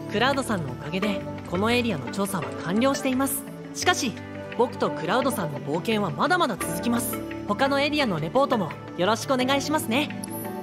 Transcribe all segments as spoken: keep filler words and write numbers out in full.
クラウドさんのおかげでこのエリアの調査は完了しています。しかし僕とクラウドさんの冒険はまだまだ続きます。他のエリアのレポートもよろしくお願いしますね。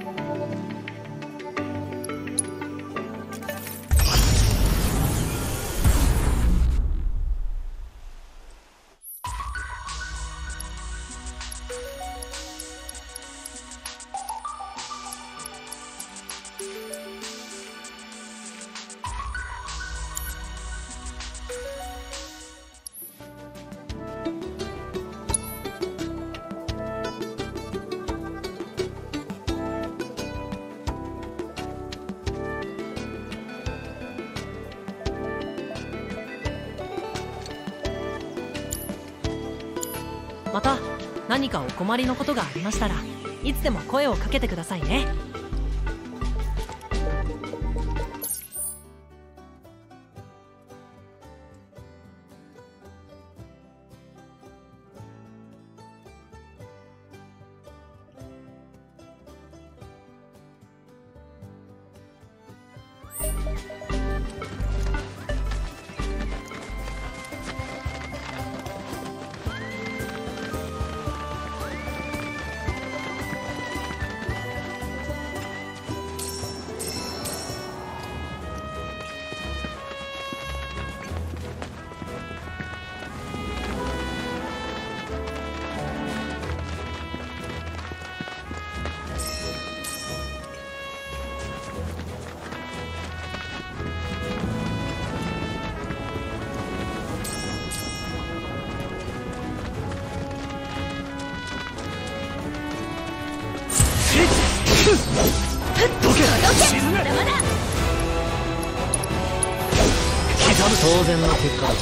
また何かお困りのことがありましたらいつでも声をかけてくださいね。 当然の結果だ。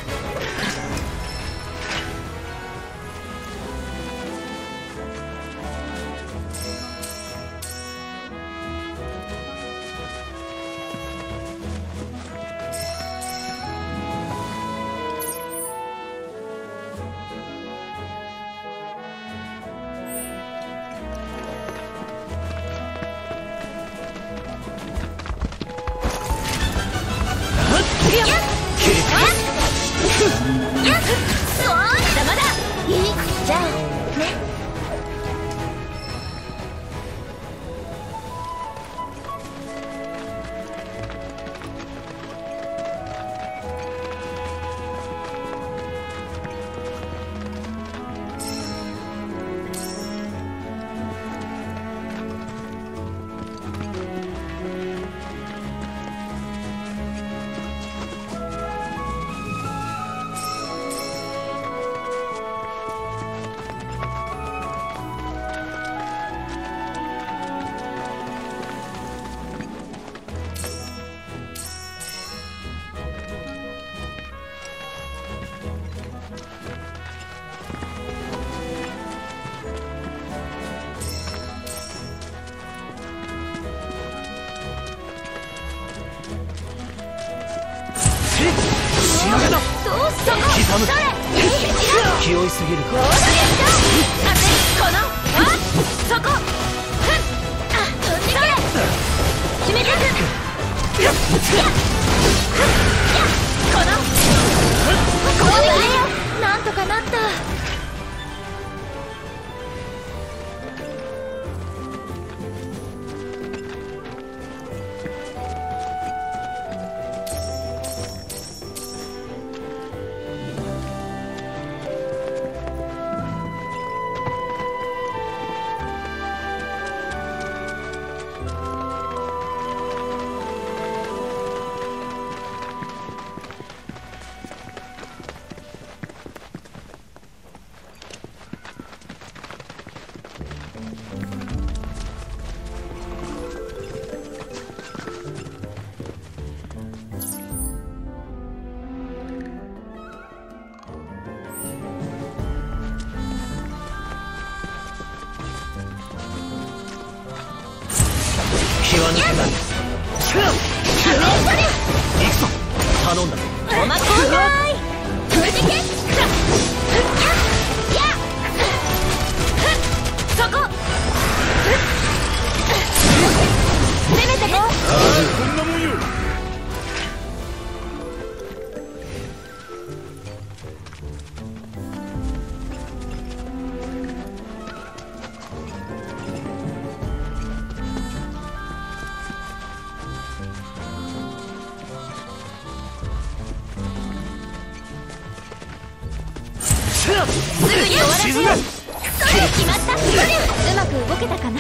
気負いすぎるか。 このそこ決めてく。このこうよ。なんとかなった。 気は抜けない。行くぞ。頼んだ。 おまこーい。そこ。攻めてこ。 こんなもんよ。 沈め。 決まった。うまく動けたかな。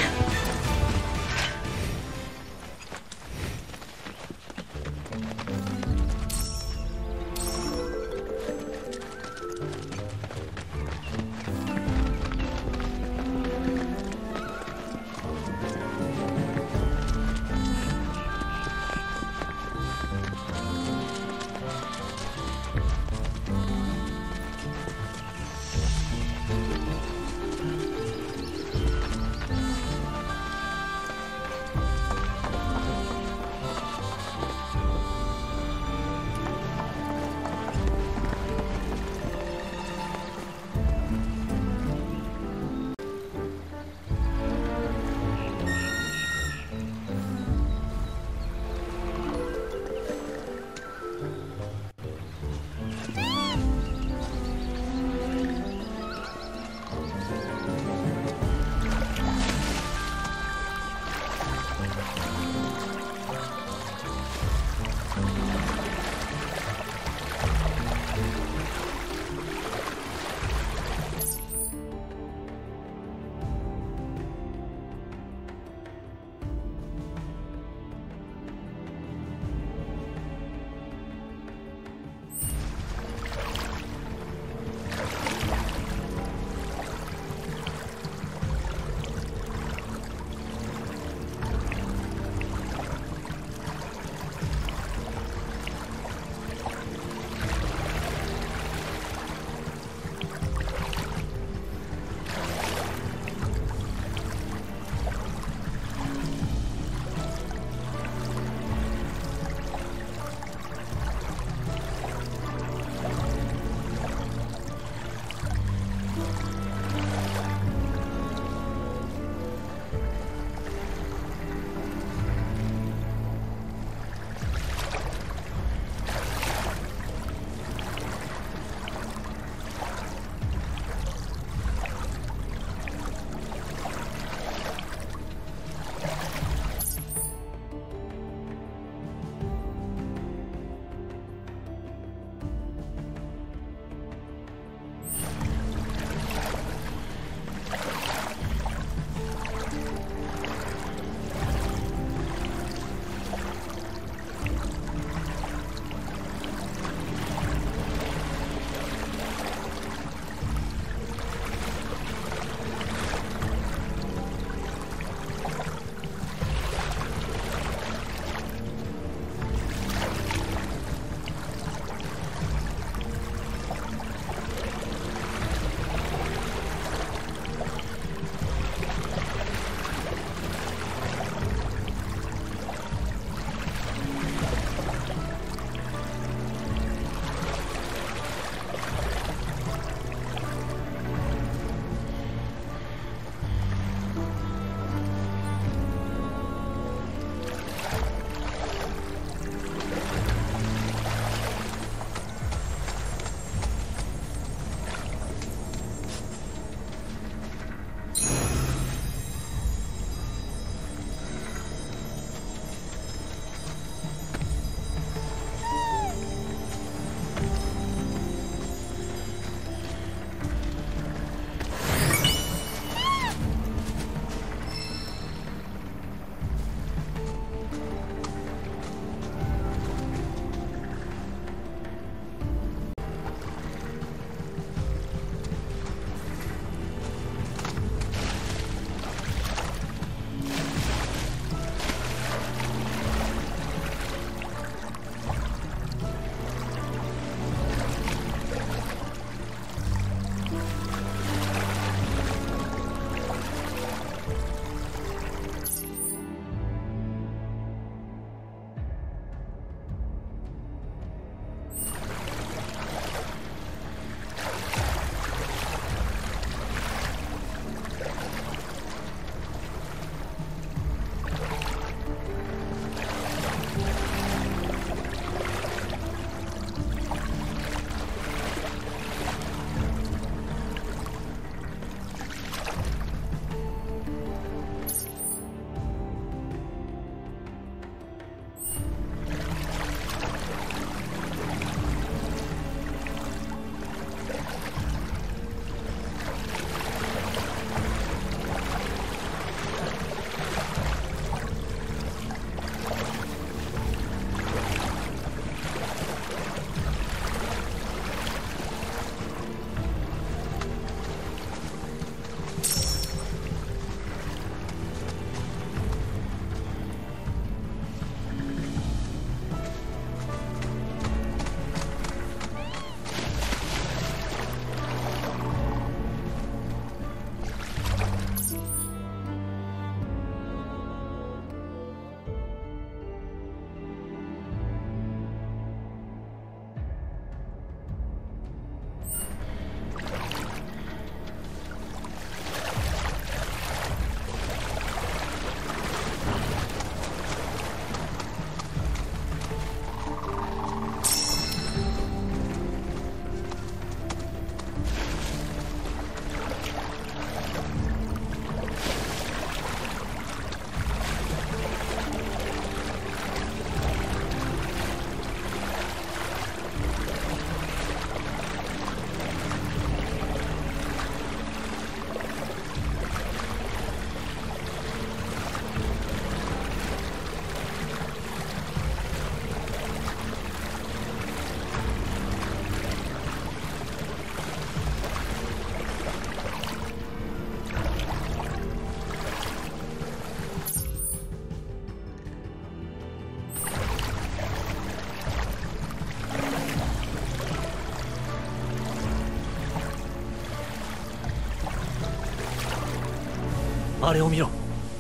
あれを見ろ。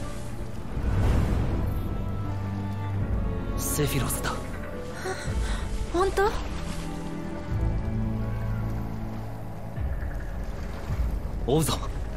セフィロスだ。 本当？ 追うぞ。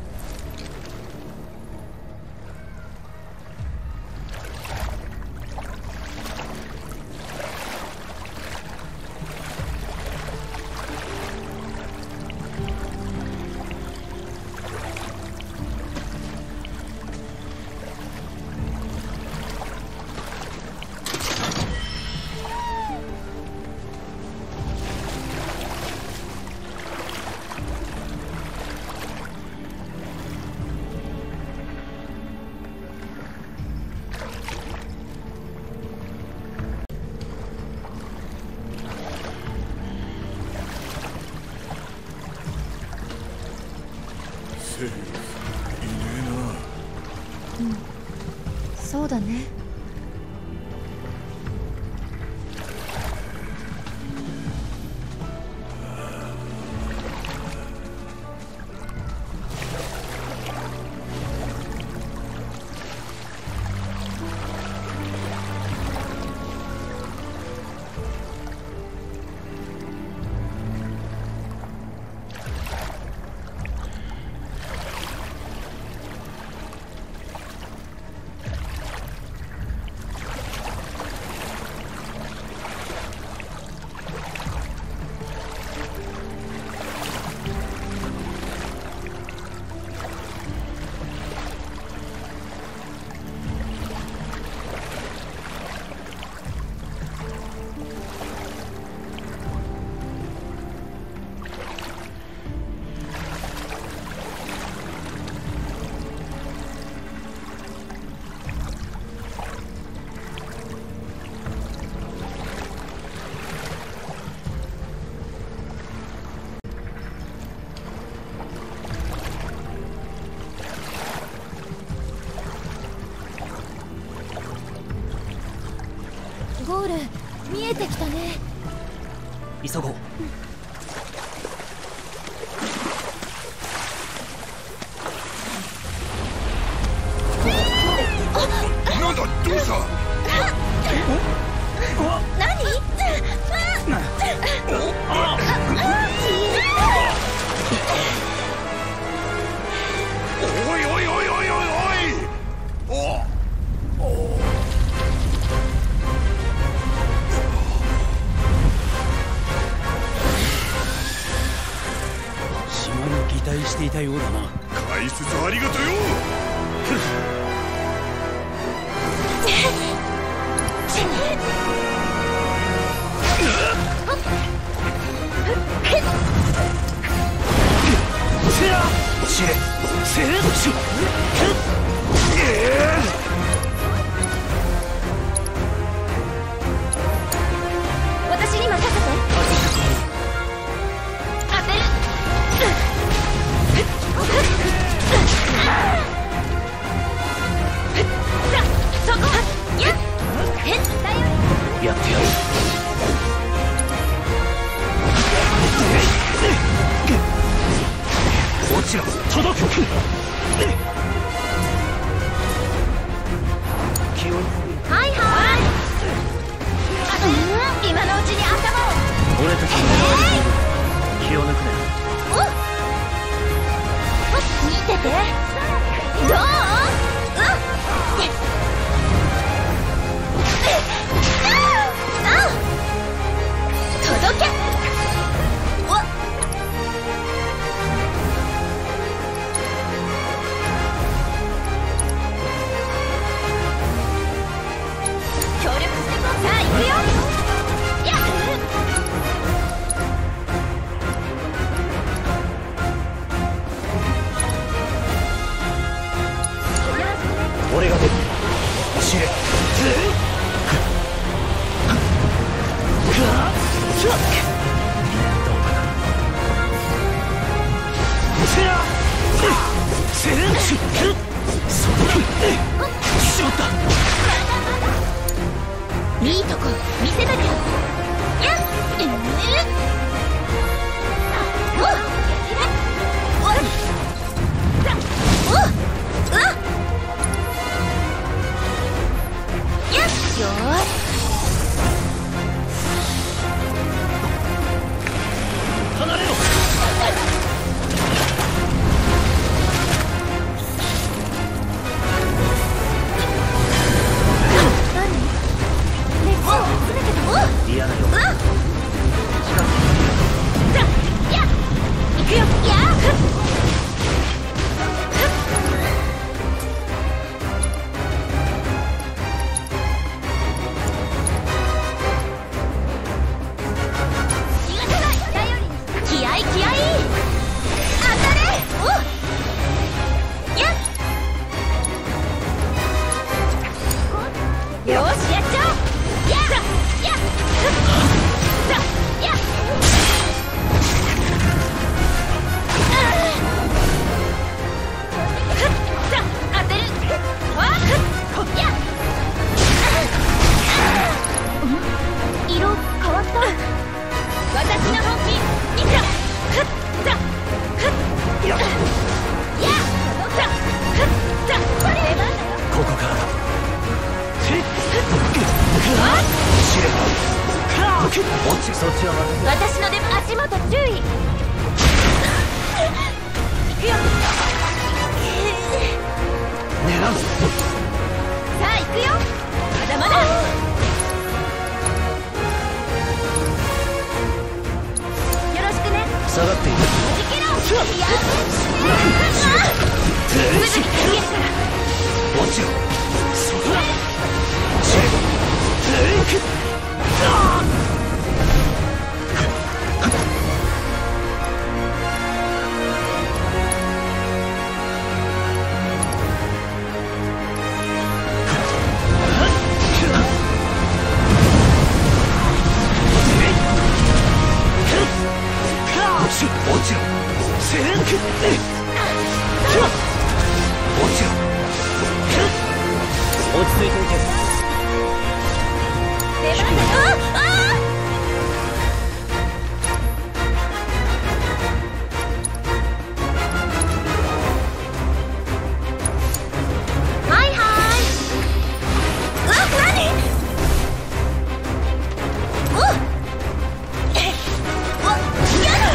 そうだね。ゴール見えてきたね。 急ごう。 なんだ、どうした？ 何？ おいおいおいおいおいおい！お期待していたようだな。 解説ありがとよ。 私に任せて。 やってやる。落ちろ、届く。気をはいはい。今のうちに頭を。 俺たちの気を抜くね。 見てて。どう？届け。協力してこう。さあ行くよ。やっ俺が出る。知れ。 いいとこ見せなきゃ。やっおっおっ私の出番、足元注意。行くよ。 狙うぞ。 さあ行くよ。まだまだ。よろしくね。 下がっている。 逃げろ。やめて。すぐに逃げるから。 落ちろ。そこだ。落ちろ。落ち着いていけ。 出番だよ。ああ。はいはい。うわ、何？おっ。えっ。お、やだ。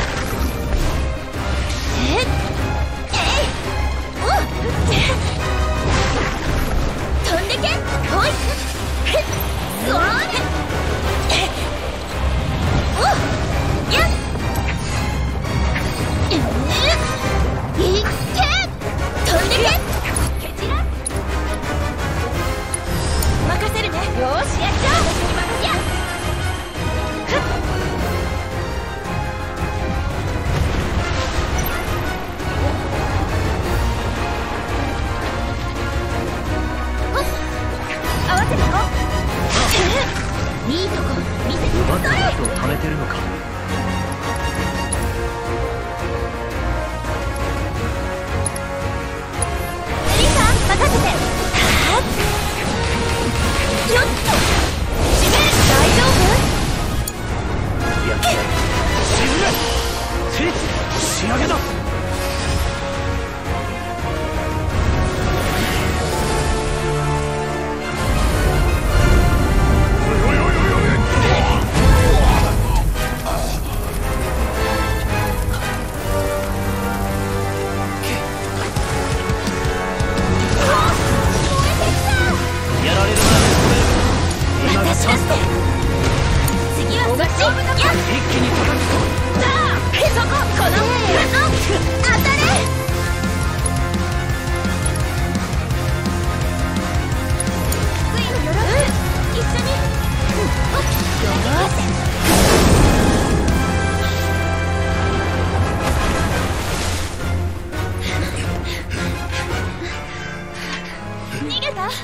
えっ。えい。おっ。飛んでけ。ほい。それ。おっ。やっ。えっ。いっけ。飛んでけ。ケチラ。任せるね。よーし、やっちゃおう。私に任せや。ふっ。おっ。合わせてこう。いいとこ見せて。 奪ったそれ。 人を貯めてるのか。 リサ、任せて。はっ。ちょっと。しめ、大丈夫？ やってやる。沈め。仕上げだ。 おいおいおいおいおい。 やられるな。今がチャンスだ。 次はそっち。やっ。 一気に叩くぞ。 さあ、そこ、この。あ、当たれ。福井のよろしく。一緒に。おっ、よーし。逃げた？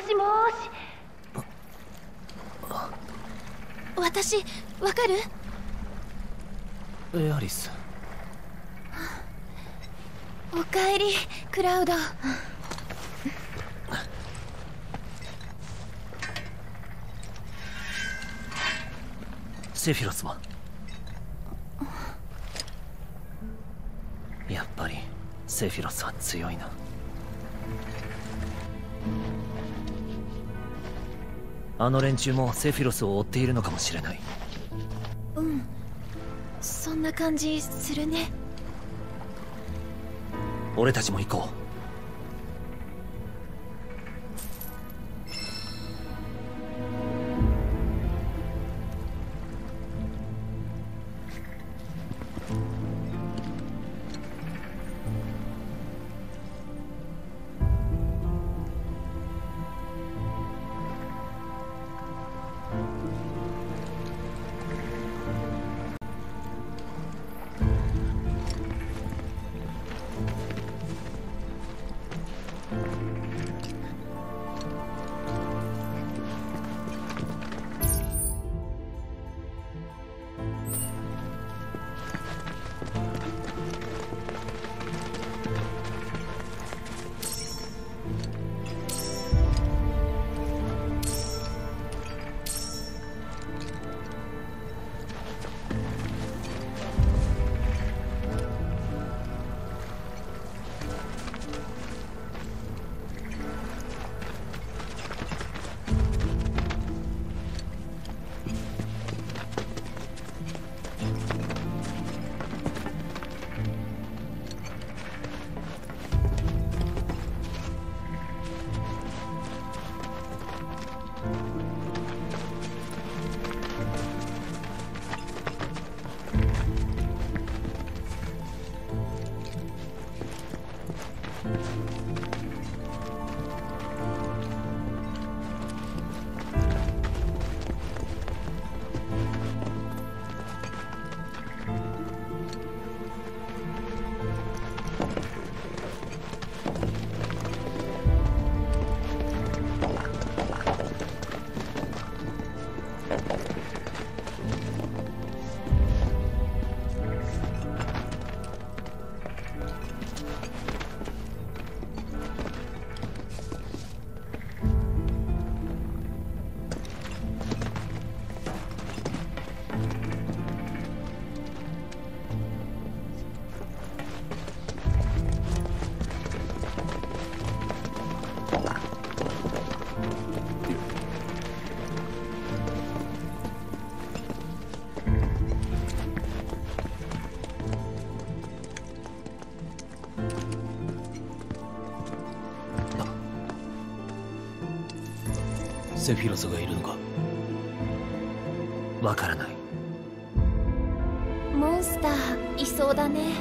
しもーし。私わかる？ エアリス。 おかえりクラウド。 セフィロスは？やっぱりセフィロスは強いな。あの連中もセフィロスを追っているのかもしれない。 うん、そんな感じするね。 俺たちも行こう。 セフィロスがいるのか？ わからない。 モンスターいそうだね。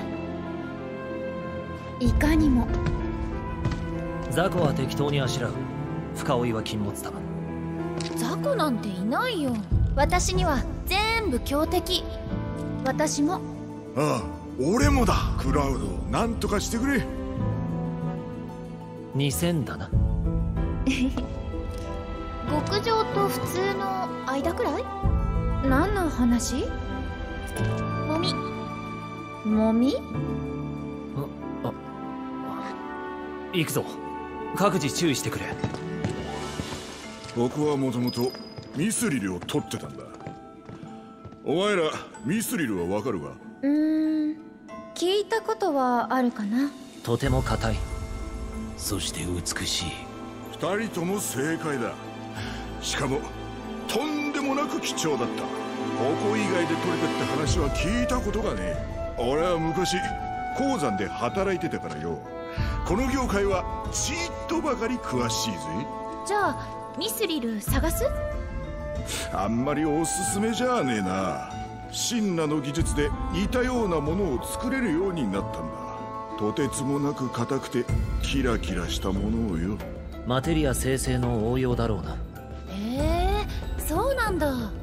いかにも。 雑魚は適当にあしらう。深追いは禁物だ。 雑魚なんていないよ。私には全部強敵。私も。 ああ、俺もだ。クラウドなんとかしてくれ。 にせんだな。 極上と普通の間くらい？何の話？もみもみ？ あ、あ、行くぞ。各自注意してくれ。 僕はもともとミスリルを取ってたんだ。お前らミスリルはわかるか？ うーん、聞いたことはあるかな。 とても硬い。 そして美しい。 二人とも正解だ。しかもとんでもなく貴重だった。ここ以外で取れたって話は聞いたことがねえ。俺は昔鉱山で働いてたからよ。この業界はちっとばかり詳しいぜ。 じゃあミスリル探す？ あんまりおすすめじゃねえな。シンナの技術で似たようなものを作れるようになったんだ。とてつもなく硬くてキラキラしたものをよ。 マテリア生成の応用だろうな。 へえ、そうなんだ。